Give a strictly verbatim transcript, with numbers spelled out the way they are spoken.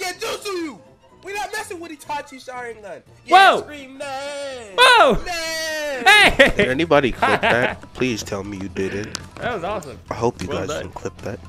get juice to you. We not messing with Itachi Sharingan. Yeah, Whoa! Scream name. Whoa! Name. Hey! Did anybody clip that? Please tell me you did it. That was awesome. I hope you Well guys done. didn't clip that.